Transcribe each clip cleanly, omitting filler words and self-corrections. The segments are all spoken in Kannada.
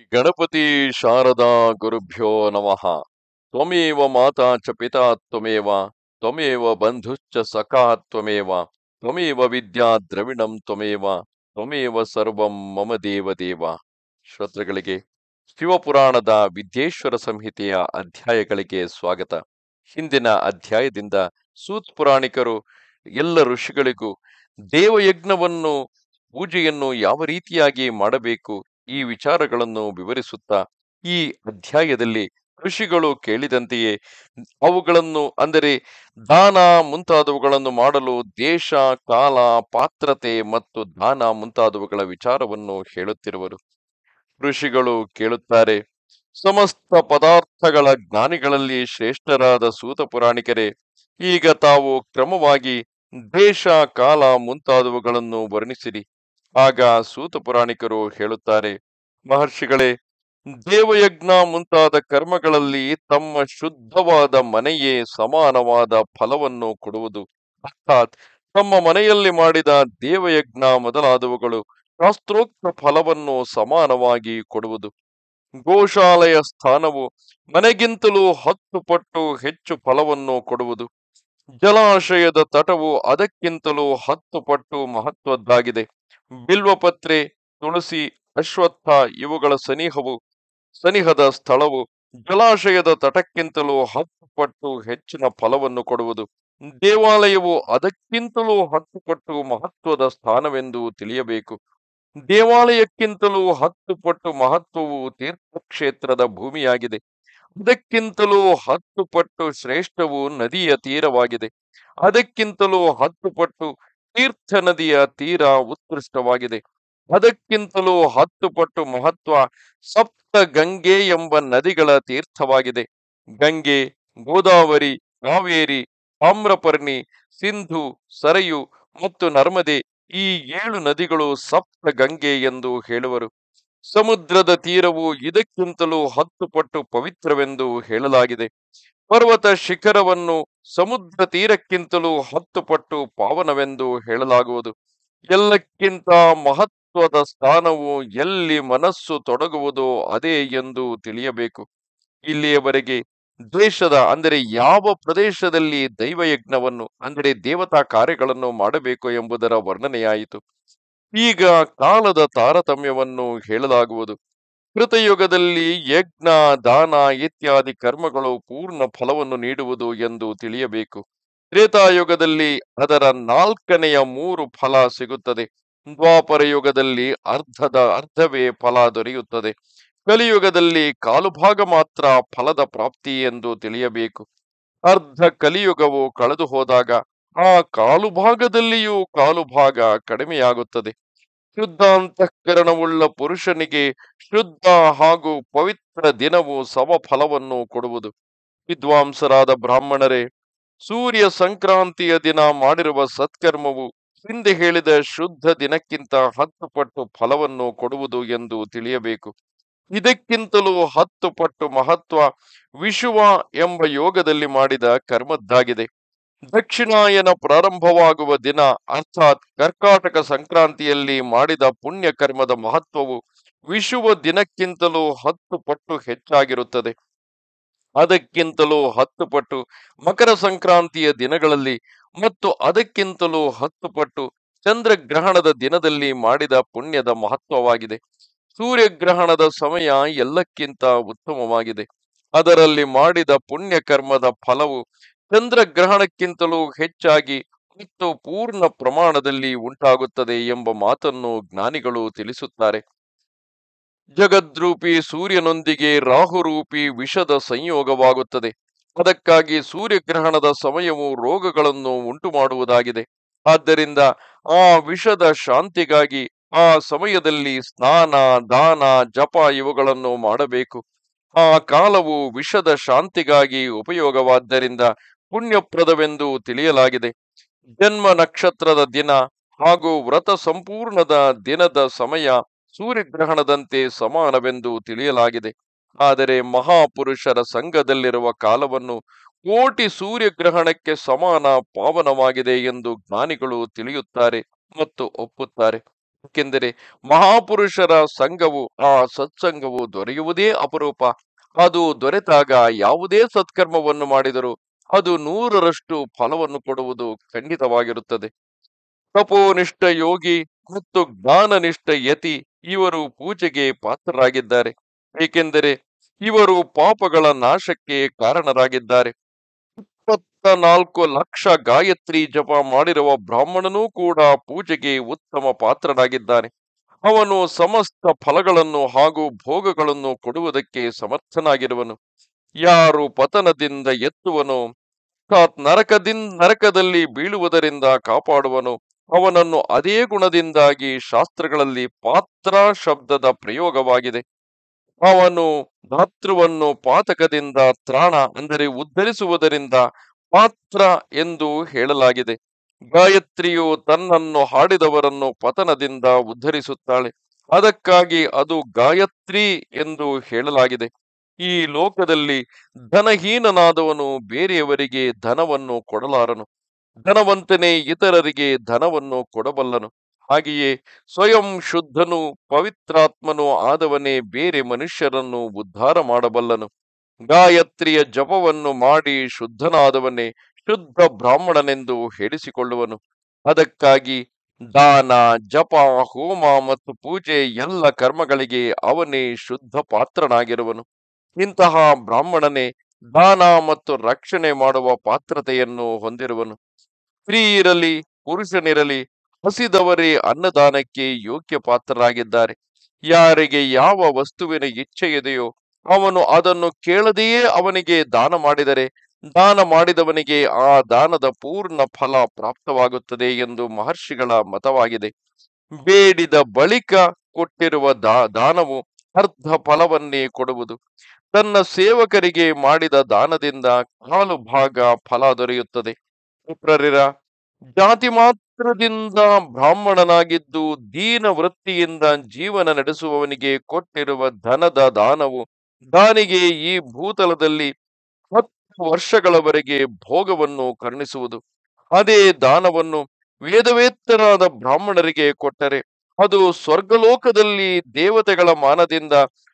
ಗಣಪತಿ ಶಾರದಾ ಗುರುಭ್ಯೋ ನಮಃ. ತ್ವಮೇವ ಮಾತಾ ಚ ಪಿತಾ ತ್ವಮೇವ ತ್ವಮೇವ ಬಂಧುಶ್ಚ ಸಖಾ ತ್ವಮೇವ ತ್ವಮೇವ ವಿದ್ಯಾ ದ್ರವಿಣಂ ತ್ವಮೇವ ತ್ವಮೇವ ಸರ್ವಂ ಮಮ ದೇವ ದೇವ. ಶ್ರೋತೃಗಳಿಗೆ ಶಿವಪುರಾಣದ ವಿದ್ಯೇಶ್ವರ ಸಂಹಿತೆಯ ಅಧ್ಯಾಯಗಳಿಗೆ ಸ್ವಾಗತ. ಹಿಂದಿನ ಅಧ್ಯಾಯದಿಂದ ಸೂತ್ ಪುರಾಣಿಕರು ಎಲ್ಲ ಋಷಿಗಳಿಗೂ ದೇವಯಜ್ಞವನ್ನು ಪೂಜೆಯನ್ನು ಯಾವ ರೀತಿಯಾಗಿ ಮಾಡಬೇಕು ಈ ವಿಚಾರಗಳನ್ನು ವಿವರಿಸುತ್ತಾ ಈ ಅಧ್ಯಾಯದಲ್ಲಿ ಋಷಿಗಳು ಕೇಳಿದಂತೆಯೇ ಅವುಗಳನ್ನು ಅಂದರೆ ದಾನ ಮುಂತಾದವುಗಳನ್ನು ಮಾಡಲು ದೇಶ, ಕಾಲ, ಪಾತ್ರತೆ ಮತ್ತು ದಾನ ಮುಂತಾದವುಗಳ ವಿಚಾರವನ್ನು ಹೇಳುತ್ತಿರುವರು. ಋಷಿಗಳು ಕೇಳುತ್ತಾರೆ, ಸಮಸ್ತ ಪದಾರ್ಥಗಳ ಜ್ಞಾನಿಗಳಲ್ಲಿ ಶ್ರೇಷ್ಠರಾದ ಸೂತ ಪುರಾಣಿಕರೇ, ಈಗ ತಾವು ಕ್ರಮವಾಗಿ ದೇಶ, ಕಾಲ ಮುಂತಾದವುಗಳನ್ನು ವರ್ಣಿಸಿರಿ. ಆಗ ಸೂತ ಪುರಾಣಿಕರು ಹೇಳುತ್ತಾರೆ, ಮಹರ್ಷಿಗಳೇ, ದೇವಯಜ್ಞ ಮುಂತಾದ ಕರ್ಮಗಳಲ್ಲಿ ತಮ್ಮ ಶುದ್ಧವಾದ ಮನೆಯೇ ಸಮಾನವಾದ ಫಲವನ್ನು ಕೊಡುವುದು. ಅರ್ಥಾತ್ ತಮ್ಮ ಮನೆಯಲ್ಲಿ ಮಾಡಿದ ದೇವಯಜ್ಞ ಮೊದಲಾದವುಗಳು ಶಾಸ್ತ್ರೋಕ್ತ ಫಲವನ್ನು ಸಮಾನವಾಗಿ ಕೊಡುವುದು. ಗೋಶಾಲೆಯ ಸ್ಥಾನವು ಮನೆಗಿಂತಲೂ 10 ಪಟ್ಟು ಹೆಚ್ಚು ಫಲವನ್ನು ಕೊಡುವುದು. ಜಲಾಶಯದ ತಟವು ಅದಕ್ಕಿಂತಲೂ 10 ಪಟ್ಟು ಮಹತ್ವದ್ದಾಗಿದೆ. ಬಿಲ್ವಪತ್ರೆ, ತುಳಸಿ, ಅಶ್ವತ್ಥ ಇವುಗಳ ಸನಿಹದ ಸ್ಥಳವು ಜಲಾಶಯದ ತಟಕ್ಕಿಂತಲೂ 10 ಪಟ್ಟು ಹೆಚ್ಚಿನ ಫಲವನ್ನು ಕೊಡುವುದು. ದೇವಾಲಯವು ಅದಕ್ಕಿಂತಲೂ 10 ಪಟ್ಟು ಮಹತ್ವದ ಸ್ಥಾನವೆಂದು ತಿಳಿಯಬೇಕು. ದೇವಾಲಯಕ್ಕಿಂತಲೂ 10 ಪಟ್ಟು ಮಹತ್ವವು ತೀರ್ಥಕ್ಷೇತ್ರದ ಭೂಮಿಯಾಗಿದೆ. ಅದಕ್ಕಿಂತಲೂ 10 ಪಟ್ಟು ಶ್ರೇಷ್ಠವು ನದಿಯ ತೀರವಾಗಿದೆ. ಅದಕ್ಕಿಂತಲೂ 10 ಪಟ್ಟು ತೀರ್ಥ ನದಿಯ ತೀರ ಉತ್ಕೃಷ್ಟವಾಗಿದೆ. ಅದಕ್ಕಿಂತಲೂ 10 ಪಟ್ಟು ಮಹತ್ವ ಸಪ್ತ ಗಂಗೆ ಎಂಬ ನದಿಗಳ ತೀರ್ಥವಾಗಿದೆ. ಗಂಗೆ, ಗೋದಾವರಿ, ಕಾವೇರಿ, ತಾಮ್ರಪರ್ಣಿ, ಸಿಂಧು, ಸರಯು ಮತ್ತು ನರ್ಮದೆ ಈ 7 ನದಿಗಳು ಸಪ್ತ ಗಂಗೆ ಎಂದು ಹೇಳುವರು. ಸಮುದ್ರದ ತೀರವು ಇದಕ್ಕಿಂತಲೂ 10 ಪಟ್ಟು ಪವಿತ್ರವೆಂದು ಹೇಳಲಾಗಿದೆ. ಪರ್ವತ ಶಿಖರವನ್ನು ಸಮುದ್ರ ತೀರಕ್ಕಿಂತಲೂ 10 ಪಟ್ಟು ಪಾವನವೆಂದು ಹೇಳಲಾಗುವುದು. ಎಲ್ಲಕ್ಕಿಂತ ಮಹತ್ವದ ಸ್ಥಾನವು ಎಲ್ಲಿ ಮನಸ್ಸು ತೊಡಗುವುದೋ ಅದೇ ಎಂದು ತಿಳಿಯಬೇಕು. ಇಲ್ಲಿಯವರೆಗೆ ದೇಶದ ಅಂದರೆ ಯಾವ ಪ್ರದೇಶದಲ್ಲಿ ದೈವಯಜ್ಞವನ್ನು ಅಂದರೆ ದೇವತಾ ಕಾರ್ಯಗಳನ್ನು ಮಾಡಬೇಕು ಎಂಬುದರ ವರ್ಣನೆಯಾಯಿತು. ಈಗ ಕಾಲದ ತಾರತಮ್ಯವನ್ನು ಹೇಳಲಾಗುವುದು. ಕೃತಯುಗದಲ್ಲಿ ಯಜ್ಞ, ದಾನ ಇತ್ಯಾದಿ ಕರ್ಮಗಳು ಪೂರ್ಣ ಫಲವನ್ನು ನೀಡುವುದು ಎಂದು ತಿಳಿಯಬೇಕು. ತ್ರೇತಾಯುಗದಲ್ಲಿ ಅದರ 4ನೆಯ 3 ಫಲ ಸಿಗುತ್ತದೆ. ದ್ವಾಪರ ಯುಗದಲ್ಲಿ ಅರ್ಧವೇ ಫಲ ದೊರೆಯುತ್ತದೆ. ಕಲಿಯುಗದಲ್ಲಿ ಕಾಲು ಭಾಗ ಮಾತ್ರ ಫಲದ ಪ್ರಾಪ್ತಿ ಎಂದು ತಿಳಿಯಬೇಕು. ಅರ್ಧ ಕಲಿಯುಗವು ಕಳೆದು ಹೋದಾಗ ಆ ಕಾಲು ಭಾಗದಲ್ಲಿಯೂ ಕಾಲು ಭಾಗ ಕಡಿಮೆಯಾಗುತ್ತದೆ. ಶುದ್ಧಾಂತಃಕರಣವುಳ್ಳ ಪುರುಷನಿಗೆ ಶುದ್ಧ ಹಾಗೂ ಪವಿತ್ರ ದಿನವು ಸಮಫಲವನ್ನು ಕೊಡುವುದು. ವಿದ್ವಾಂಸರಾದ ಬ್ರಾಹ್ಮಣರೇ, ಸೂರ್ಯ ಸಂಕ್ರಾಂತಿಯ ದಿನ ಮಾಡಿರುವ ಸತ್ಕರ್ಮವು ಹಿಂದೆ ಹೇಳಿದ ಶುದ್ಧ ದಿನಕ್ಕಿಂತ 10 ಪಟ್ಟು ಫಲವನ್ನು ಕೊಡುವುದು ಎಂದು ತಿಳಿಯಬೇಕು. ಇದಕ್ಕಿಂತಲೂ 10 ಪಟ್ಟು ಮಹತ್ವ ವಿಷುವ ಎಂಬ ಯೋಗದಲ್ಲಿ ಮಾಡಿದ ಕರ್ಮದ್ದಾಗಿದೆ. ದಕ್ಷಿಣಾಯನ ಪ್ರಾರಂಭವಾಗುವ ದಿನ ಅರ್ಥಾತ್ ಕರ್ಕಾಟಕ ಸಂಕ್ರಾಂತಿಯಲ್ಲಿ ಮಾಡಿದ ಪುಣ್ಯ ಕರ್ಮದ ಮಹತ್ವವು ವಿಷುವ ದಿನಕ್ಕಿಂತಲೂ 10 ಪಟ್ಟು ಹೆಚ್ಚಾಗಿರುತ್ತದೆ. ಅದಕ್ಕಿಂತಲೂ 10 ಪಟ್ಟು ಮಕರ ಸಂಕ್ರಾಂತಿಯ ದಿನಗಳಲ್ಲಿ ಮತ್ತು ಅದಕ್ಕಿಂತಲೂ 10 ಪಟ್ಟು ಚಂದ್ರಗ್ರಹಣದ ದಿನದಲ್ಲಿ ಮಾಡಿದ ಪುಣ್ಯದ ಮಹತ್ವವಾಗಿದೆ. ಸೂರ್ಯಗ್ರಹಣದ ಸಮಯ ಎಲ್ಲಕ್ಕಿಂತ ಉತ್ತಮವಾಗಿದೆ. ಅದರಲ್ಲಿ ಮಾಡಿದ ಪುಣ್ಯ ಕರ್ಮದ ಫಲವು ಚಂದ್ರಗ್ರಹಣಕ್ಕಿಂತಲೂ ಹೆಚ್ಚಾಗಿ ಮತ್ತು ಪೂರ್ಣ ಪ್ರಮಾಣದಲ್ಲಿ ಉಂಟಾಗುತ್ತದೆ ಎಂಬ ಮಾತನ್ನು ಜ್ಞಾನಿಗಳು ತಿಳಿಸುತ್ತಾರೆ. ಜಗದ್ರೂಪಿ ಸೂರ್ಯನೊಂದಿಗೆ ರಾಹುರೂಪಿ ವಿಷದ ಸಂಯೋಗವಾಗುತ್ತದೆ. ಅದಕ್ಕಾಗಿ ಸೂರ್ಯಗ್ರಹಣದ ಸಮಯವು ರೋಗಗಳನ್ನು ಉಂಟು ಮಾಡುವುದಾಗಿದೆ. ಆದ್ದರಿಂದ ಆ ವಿಷದ ಶಾಂತಿಗಾಗಿ ಆ ಸಮಯದಲ್ಲಿ ಸ್ನಾನ, ದಾನ, ಜಪ ಇವುಗಳನ್ನು ಮಾಡಬೇಕು. ಆ ಕಾಲವು ವಿಷದ ಶಾಂತಿಗಾಗಿ ಉಪಯೋಗವಾದ್ದರಿಂದ ಪುಣ್ಯಪ್ರದವೆಂದು ತಿಳಿಯಲಾಗಿದೆ. ಜನ್ಮ ನಕ್ಷತ್ರದ ದಿನ ಹಾಗೂ ವ್ರತ ಸಂಪೂರ್ಣದ ದಿನದ ಸಮಯ ಸೂರ್ಯಗ್ರಹಣದಂತೆ ಸಮಾನವೆಂದು ತಿಳಿಯಲಾಗಿದೆ. ಆದರೆ ಮಹಾಪುರುಷರ ಸಂಘದಲ್ಲಿರುವ ಕಾಲವನ್ನು ಕೋಟಿ ಸೂರ್ಯಗ್ರಹಣಕ್ಕೆ ಸಮಾನ ಪಾವನವಾಗಿದೆ ಎಂದು ಜ್ಞಾನಿಗಳು ತಿಳಿಯುತ್ತಾರೆ ಮತ್ತು ಒಪ್ಪುತ್ತಾರೆ. ಏಕೆಂದರೆ ಮಹಾಪುರುಷರ ಸಂಘವು ಆ ಸತ್ಸಂಗವು ದೊರೆಯುವುದೇ ಅಪರೂಪ. ಅದು ದೊರೆತಾಗ ಯಾವುದೇ ಸತ್ಕರ್ಮವನ್ನು ಮಾಡಿದರೂ ಅದು 100ರಷ್ಟು ಫಲವನ್ನು ಕೊಡುವುದು ಖಂಡಿತವಾಗಿರುತ್ತದೆ. ತಪೋನಿಷ್ಠ ಯೋಗಿ ಮತ್ತು ಜ್ಞಾನನಿಷ್ಠ ಯತಿ ಇವರು ಪೂಜೆಗೆ ಪಾತ್ರರಾಗಿದ್ದಾರೆ. ಏಕೆಂದರೆ ಇವರು ಪಾಪಗಳ ನಾಶಕ್ಕೆ ಕಾರಣರಾಗಿದ್ದಾರೆ. 24 ಲಕ್ಷ ಗಾಯತ್ರಿ ಜಪ ಮಾಡಿರುವ ಬ್ರಾಹ್ಮಣನೂ ಕೂಡ ಪೂಜೆಗೆ ಉತ್ತಮ ಪಾತ್ರನಾಗಿದ್ದಾನೆ. ಅವನು ಸಮಸ್ತ ಫಲಗಳನ್ನು ಹಾಗೂ ಭೋಗಗಳನ್ನು ಕೊಡುವುದಕ್ಕೆ ಸಮರ್ಥನಾಗಿರುವನು. ಯಾರು ಪತನದಿಂದ ಎತ್ತುವನೋ, ಅರ್ಥಾತ್ ನರಕದಲ್ಲಿ ಬೀಳುವುದರಿಂದ ಕಾಪಾಡುವನು, ಅವನನ್ನು ಅದೇ ಗುಣದಿಂದಾಗಿ ಶಾಸ್ತ್ರಗಳಲ್ಲಿ ಪಾತ್ರ ಶಬ್ದದ ಪ್ರಯೋಗವಾಗಿದೆ. ಅವನು ಧಾತೃವನ್ನು ಪಾತಕದಿಂದ ತ್ರಾಣ ಅಂದರೆ ಉದ್ಧರಿಸುವುದರಿಂದ ಪಾತ್ರ ಎಂದು ಹೇಳಲಾಗಿದೆ. ಗಾಯತ್ರಿಯು ತನ್ನನ್ನು ಹಾಡಿದವರನ್ನು ಪತನದಿಂದ ಉದ್ಧರಿಸುತ್ತಾಳೆ. ಅದಕ್ಕಾಗಿ ಅದು ಗಾಯತ್ರಿ ಎಂದು ಹೇಳಲಾಗಿದೆ. ಈ ಲೋಕದಲ್ಲಿ ಧನಹೀನನಾದವನು ಬೇರೆಯವರಿಗೆ ಧನವನ್ನು ಕೊಡಲಾರನು. ಧನವಂತನೇ ಇತರರಿಗೆ ಧನವನ್ನು ಕೊಡಬಲ್ಲನು. ಹಾಗೆಯೇ ಸ್ವಯಂ ಶುದ್ಧನು ಪವಿತ್ರಾತ್ಮನು ಆದವನೇ ಬೇರೆ ಮನುಷ್ಯರನ್ನು ಉದ್ಧಾರ ಮಾಡಬಲ್ಲನು. ಗಾಯತ್ರಿಯ ಜಪವನ್ನು ಮಾಡಿ ಶುದ್ಧನಾದವನೇ ಶುದ್ಧ ಬ್ರಾಹ್ಮಣನೆಂದು ಹೇಳಿಸಿಕೊಳ್ಳುವನು. ಅದಕ್ಕಾಗಿ ದಾನ, ಜಪ, ಹೋಮ ಮತ್ತು ಪೂಜೆ ಎಲ್ಲ ಕರ್ಮಗಳಿಗೆ ಅವನೇ ಶುದ್ಧ ಪಾತ್ರನಾಗಿರುವನು. ಇಂತಹ ಬ್ರಾಹ್ಮಣನೇ ದಾನ ಮತ್ತು ರಕ್ಷಣೆ ಮಾಡುವ ಪಾತ್ರತೆಯನ್ನು ಹೊಂದಿರುವನು. ಸ್ತ್ರೀ ಇರಲಿ ಪುರುಷನಿರಲಿ ಹಸಿದವರೇ ಅನ್ನದಾನಕ್ಕೆ ಯೋಗ್ಯ ಪಾತ್ರರಾಗಿದ್ದಾರೆ. ಯಾರಿಗೆ ಯಾವ ವಸ್ತುವಿನ ಇಚ್ಛೆ ಇದೆಯೋ ಅವನು ಅದನ್ನು ಕೇಳದೆಯೇ ಅವನಿಗೆ ದಾನ ಮಾಡಿದರೆ ದಾನ ಮಾಡಿದವನಿಗೆ ಆ ದಾನದ ಪೂರ್ಣ ಫಲ ಪ್ರಾಪ್ತವಾಗುತ್ತದೆ ಎಂದು ಮಹರ್ಷಿಗಳ ಮತವಾಗಿದೆ. ಬೇಡಿದ ಬಳಿಕ ಕೊಟ್ಟಿರುವ ದಾನವು ಅರ್ಧ ಫಲವನ್ನೇ ಕೊಡುವುದು. ತನ್ನ ಸೇವಕರಿಗೆ ಮಾಡಿದ ದಾನದಿಂದ ಕಾಲು ಭಾಗ ಫಲ ದೊರೆಯುತ್ತದೆ. ವಿಪ್ರರಿರ, ಜಾತಿ ಮಾತ್ರದಿಂದ ಬ್ರಾಹ್ಮಣನಾಗಿದ್ದು ದೀನ ವೃತ್ತಿಯಿಂದ ಜೀವನ ನಡೆಸುವವನಿಗೆ ಕೊಟ್ಟಿರುವ ಧನದ ದಾನವು ದಾನಿಗೆ ಈ ಭೂತಲದಲ್ಲಿ 10 ವರ್ಷಗಳವರೆಗೆ ಭೋಗವನ್ನು ಕರುಣಿಸುವುದು. ಅದೇ ದಾನವನ್ನು ವೇದವೇತ್ತರಾದ ಬ್ರಾಹ್ಮಣರಿಗೆ ಕೊಟ್ಟರೆ ಅದು ಸ್ವರ್ಗಲೋಕದಲ್ಲಿ ದೇವತೆಗಳ ಮಾನದಿಂದ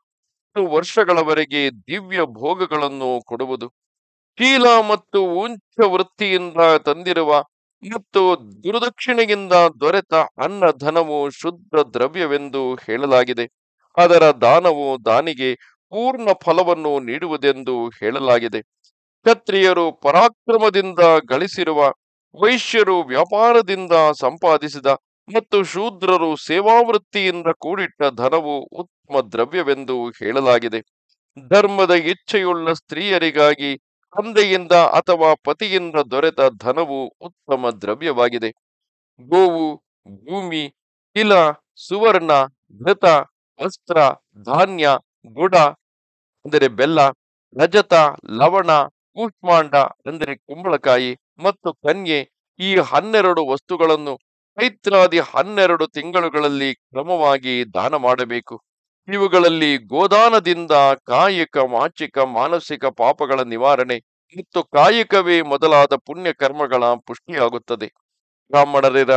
10 ವರ್ಷಗಳವರೆಗೆ ದಿವ್ಯ ಭೋಗಗಳನ್ನು ಕೊಡುವುದು. ಶೀಲ ಮತ್ತು ಉಂಚ ವೃತ್ತಿಯಿಂದ ತಂದಿರುವ ಮತ್ತು ಗುರುದಕ್ಷಿಣೆಯಿಂದ ದೊರೆತ ಅನ್ನ ಧನವು ಶುದ್ಧ ದ್ರವ್ಯವೆಂದು ಹೇಳಲಾಗಿದೆ. ಅದರ ದಾನವು ದಾನಿಗೆ ಪೂರ್ಣ ಫಲವನ್ನು ನೀಡುವುದೆಂದು ಹೇಳಲಾಗಿದೆ. ಕ್ಷತ್ರಿಯರು ಪರಾಕ್ರಮದಿಂದ ಗಳಿಸಿರುವ, ವೈಶ್ಯರು ವ್ಯಾಪಾರದಿಂದ ಸಂಪಾದಿಸಿದ ಮತ್ತು ಶೂದ್ರರು ಸೇವಾವೃತ್ತಿಯಿಂದ ಕೂಡಿಟ್ಟ ಧನವು ಉತ್ತಮ ದ್ರವ್ಯವೆಂದು ಹೇಳಲಾಗಿದೆ. ಧರ್ಮದ ಇಚ್ಛೆಯುಳ್ಳ ಸ್ತ್ರೀಯರಿಗಾಗಿ ತಂದೆಯಿಂದ ಅಥವಾ ಪತಿಯಿಂದ ದೊರೆತ ಧನವು ಉತ್ತಮ ದ್ರವ್ಯವಾಗಿದೆ. ಗೋವು, ಭೂಮಿ, ತಿಲ, ಸುವರ್ಣ, ಘೃತ, ವಸ್ತ್ರ, ಧಾನ್ಯ, ಗುಡ ಅಂದರೆ ಬೆಲ್ಲ, ರಜತ, ಲವಣ, ಕೂಷ್ಮಾಂಡ ಅಂದರೆ ಕುಂಬಳಕಾಯಿ ಮತ್ತು ಕನ್ಯೆ ಈ 12 ವಸ್ತುಗಳನ್ನು ಚೈತ್ರಾದಿ 12 ತಿಂಗಳುಗಳಲ್ಲಿ ಕ್ರಮವಾಗಿ ದಾನ ಮಾಡಬೇಕು. ಇವುಗಳಲ್ಲಿ ಗೋದಾನದಿಂದ ಕಾಯಿಕ, ವಾಚಿಕ, ಮಾನಸಿಕ ಪಾಪಗಳ ನಿವಾರಣೆ ಮತ್ತು ಕಾಯಿಕವೇ ಮೊದಲಾದ ಪುಣ್ಯ ಕರ್ಮಗಳ ಪುಷ್ಟಿಯಾಗುತ್ತದೆ. ಬ್ರಾಹ್ಮಣರಿರ,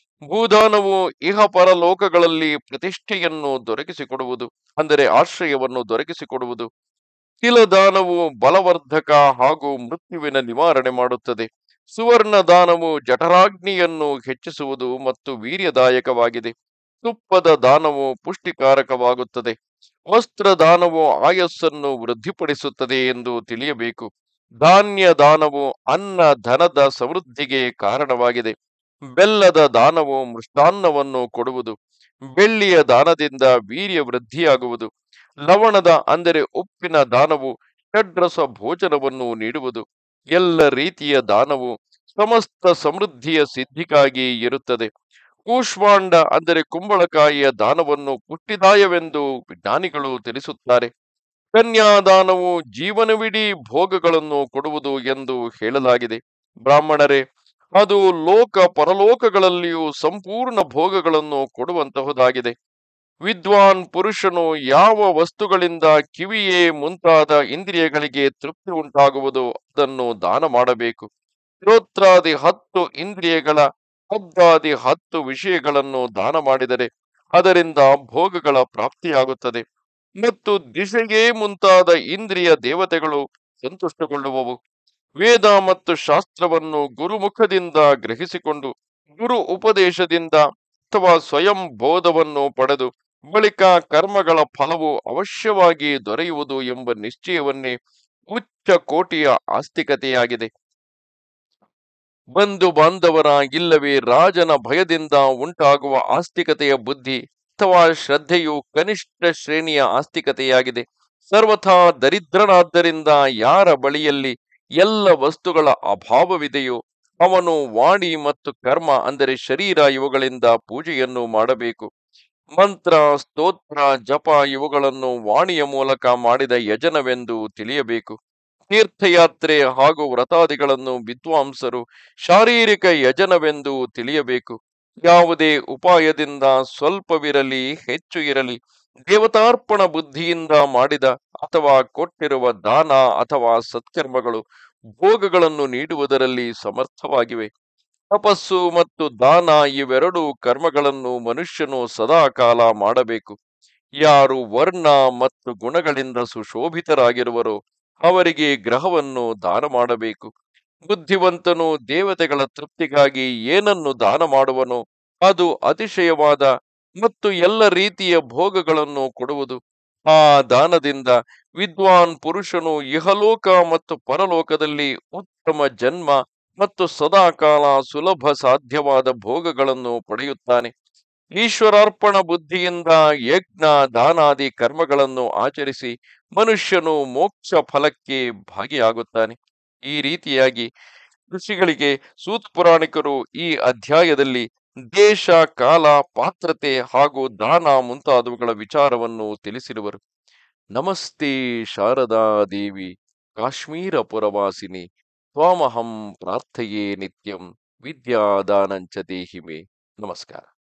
ಭೂದಾನವು ಇಹ ಪರಲೋಕಗಳಲ್ಲಿ ಪ್ರತಿಷ್ಠೆಯನ್ನು ದೊರಕಿಸಿಕೊಡುವುದು, ಅಂದರೆ ಆಶ್ರಯವನ್ನು ದೊರಕಿಸಿಕೊಡುವುದು. ತಿಲದಾನವು ಬಲವರ್ಧಕ ಹಾಗೂ ಮೃತ್ಯುವಿನ ನಿವಾರಣೆ ಮಾಡುತ್ತದೆ. ಸುವರ್ಣ ದಾನವು ಜಠರಾಗ್ನಿಯನ್ನು ಹೆಚ್ಚಿಸುವುದು ಮತ್ತು ವೀರ್ಯದಾಯಕವಾಗಿದೆ. ತುಪ್ಪದ ದಾನವು ಪುಷ್ಟಿಕಾರಕವಾಗುತ್ತದೆ. ವಸ್ತ್ರ ದಾನವು ಆಯಸ್ಸನ್ನು ವೃದ್ಧಿಪಡಿಸುತ್ತದೆ ಎಂದು ತಿಳಿಯಬೇಕು. ಧಾನ್ಯ ದಾನವು ಅನ್ನ ಧನದ ಸಮೃದ್ಧಿಗೆ ಕಾರಣವಾಗಿದೆ. ಬೆಲ್ಲದ ದಾನವು ಮೃಷ್ಟಾನ್ನವನ್ನು ಕೊಡುವುದು. ಬೆಳ್ಳಿಯ ದಾನದಿಂದ ವೀರ್ಯ ವೃದ್ಧಿಯಾಗುವುದು. ಲವಣದ ಅಂದರೆ ಉಪ್ಪಿನ ದಾನವು ಷಡ್ರಸ ಭೋಜನವನ್ನು ನೀಡುವುದು. ಎಲ್ಲ ರೀತಿಯ ದಾನವು ಸಮಸ್ತ ಸಮೃದ್ಧಿಯ ಸಿದ್ಧಿಗಾಗಿ ಇರುತ್ತದೆ. ಕೂಷ್ಮಾಂಡ ಅಂದರೆ ಕುಂಬಳಕಾಯಿಯ ದಾನವನ್ನು ಪುಷ್ಟಿದಾಯವೆಂದು ಜ್ಞಾನಿಗಳು ತಿಳಿಸುತ್ತಾರೆ. ಕನ್ಯಾದಾನವು ಜೀವನವಿಡೀ ಭೋಗಗಳನ್ನು ಕೊಡುವುದು ಎಂದು ಹೇಳಲಾಗಿದೆ. ಬ್ರಾಹ್ಮಣರೇ, ಅದು ಲೋಕ ಪರಲೋಕಗಳಲ್ಲಿಯೂ ಸಂಪೂರ್ಣ ಭೋಗಗಳನ್ನು ಕೊಡುವಂತಹುದಾಗಿದೆ. ವಿದ್ವಾನ್ ಪುರುಷನು ಯಾವ ವಸ್ತುಗಳಿಂದ ಕಿವಿಯೇ ಮುಂತಾದ ಇಂದ್ರಿಯಗಳಿಗೆ ತೃಪ್ತಿ ಉಂಟಾಗುವುದು ಅದನ್ನು ದಾನ ಮಾಡಬೇಕು. ಶ್ರೋತ್ರಾದಿ 10 ಇಂದ್ರಿಯಗಳ ಹದ್ದಾದಿ 10 ವಿಷಯಗಳನ್ನು ದಾನ ಮಾಡಿದರೆ ಅದರಿಂದ ಭೋಗಗಳ ಪ್ರಾಪ್ತಿಯಾಗುತ್ತದೆ ಮತ್ತು ದಿಶೆಗೆ ಮುಂತಾದ ಇಂದ್ರಿಯ ದೇವತೆಗಳು ಸಂತುಷ್ಟಗೊಳ್ಳುವವು. ವೇದ ಮತ್ತು ಶಾಸ್ತ್ರವನ್ನು ಗುರುಮುಖದಿಂದ ಗ್ರಹಿಸಿಕೊಂಡು ಗುರು ಉಪದೇಶದಿಂದ ಅಥವಾ ಸ್ವಯಂ ಬೋಧವನ್ನು ಪಡೆದು ಬಳಿಕ ಕರ್ಮಗಳ ಫಲವು ಅವಶ್ಯವಾಗಿ ದೊರೆಯುವುದು ಎಂಬ ನಿಶ್ಚಯವನ್ನೇ ಉಚ್ಚ ಕೋಟಿಯ ಆಸ್ತಿಕತೆಯಾಗಿದೆ. ಬಂಧು ಬಾಂಧವರ ಇಲ್ಲವೇ ರಾಜನ ಭಯದಿಂದ ಉಂಟಾಗುವ ಆಸ್ತಿಕತೆಯ ಬುದ್ಧಿ ಅಥವಾ ಶ್ರದ್ಧೆಯು ಕನಿಷ್ಠ ಶ್ರೇಣಿಯ ಆಸ್ತಿಕತೆಯಾಗಿದೆ. ಸರ್ವಥಾ ದರಿದ್ರನಾದ್ದರಿಂದ ಯಾರ ಬಳಿಯಲ್ಲಿ ಎಲ್ಲ ವಸ್ತುಗಳ ಅಭಾವವಿದೆಯೋ ಅವನು ವಾಣಿ ಮತ್ತು ಕರ್ಮ ಅಂದರೆ ಶರೀರ ಇವುಗಳಿಂದ ಪೂಜೆಯನ್ನು ಮಾಡಬೇಕು. ಮಂತ್ರ, ಸ್ತೋತ್ರ, ಜಪ ಇವುಗಳನ್ನು ವಾಣಿಯ ಮೂಲಕ ಮಾಡಿದ ಯಜನವೆಂದು ತಿಳಿಯಬೇಕು. ತೀರ್ಥಯಾತ್ರೆ ಹಾಗೂ ವ್ರತಾದಿಗಳನ್ನು ವಿದ್ವಾಂಸರು ಶಾರೀರಿಕ ಯಜನವೆಂದು ತಿಳಿಯಬೇಕು. ಯಾವುದೇ ಉಪಾಯದಿಂದ ಸ್ವಲ್ಪವಿರಲಿ ಹೆಚ್ಚು ಇರಲಿ ದೇವತಾರ್ಪಣ ಬುದ್ಧಿಯಿಂದ ಮಾಡಿದ ಅಥವಾ ಕೊಟ್ಟಿರುವ ದಾನ ಅಥವಾ ಸತ್ಕರ್ಮಗಳು ಭೋಗಗಳನ್ನು ನೀಡುವುದರಲ್ಲಿ ಸಮರ್ಥವಾಗಿವೆ. ತಪಸ್ಸು ಮತ್ತು ದಾನ ಇವೆರಡು ಕರ್ಮಗಳನ್ನು ಮನುಷ್ಯನು ಸದಾ ಕಾಲ ಮಾಡಬೇಕು. ಯಾರು ವರ್ಣ ಮತ್ತು ಗುಣಗಳಿಂದ ಸುಶೋಭಿತರಾಗಿರುವರೋ ಅವರಿಗೆ ಗ್ರಹವನ್ನು ದಾನ ಮಾಡಬೇಕು. ಬುದ್ಧಿವಂತನು ದೇವತೆಗಳ ತೃಪ್ತಿಗಾಗಿ ಏನನ್ನು ದಾನ ಮಾಡುವನೋ ಅದು ಅತಿಶಯವಾದ ಮತ್ತು ಎಲ್ಲ ರೀತಿಯ ಭೋಗಗಳನ್ನು ಕೊಡುವುದು. ಆ ದಾನದಿಂದ ವಿದ್ವಾನ್ ಪುರುಷನು ಇಹಲೋಕ ಮತ್ತು ಪರಲೋಕದಲ್ಲಿ ಉತ್ತಮ ಜನ್ಮ ಮತ್ತು ಸದಾಕಾಲ ಸುಲಭ ಸಾಧ್ಯವಾದ ಭೋಗಗಳನ್ನು ಪಡೆಯುತ್ತಾನೆ. ಈಶ್ವರಾರ್ಪಣ ಬುದ್ಧಿಯಿಂದ ಯಜ್ಞ ದಾನಾದಿ ಕರ್ಮಗಳನ್ನು ಆಚರಿಸಿ ಮನುಷ್ಯನು ಮೋಕ್ಷ ಫಲಕ್ಕೆ ಭಾಗಿಯಾಗುತ್ತಾನೆ. ಈ ರೀತಿಯಾಗಿ ಋಷಿಗಳಿಗೆ ಸೂತ ಪುರಾಣಿಕರು ಈ ಅಧ್ಯಾಯದಲ್ಲಿ ದೇಶ, ಕಾಲ, ಪಾತ್ರತೆ ಹಾಗೂ ದಾನ ಮುಂತಾದವುಗಳ ವಿಚಾರವನ್ನು ತಿಳಿಸಿರುವರು. ನಮಸ್ತೆ ಶಾರದಾ ದೇವಿ ಕಾಶ್ಮೀರ ಪುರವಾಸಿನಿ ತ್ವಾಮಹಂ ಪ್ರಾರ್ಥಯೇ ನಿತ್ಯಂ ವಿದ್ಯಾದಾನಂಚ ದೇಹಿಮೆ. ನಮಸ್ಕಾರ.